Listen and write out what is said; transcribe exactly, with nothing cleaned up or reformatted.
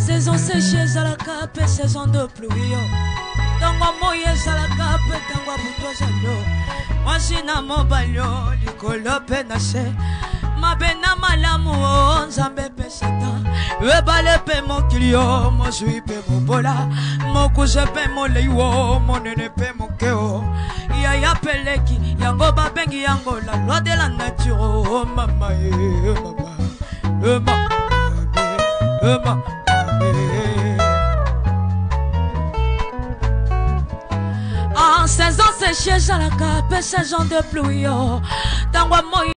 saison séchée ezalaka pe saison de pluie. Tango moye ezalaka pe tango buto zalo. Mwasi na mobali likolo pe na se. Mabena malamu nzambe pe satan. Webale pe mokilio mozui pe mobola. Mokuze pe moleiwo monene pe mokeo. Yaya peleki yango babengi yango la loi de la nature. Oh mama eh mama. Eh mama. Eh mama. En saison séchée, j'ai la cape, saison de pluie. Tango moye.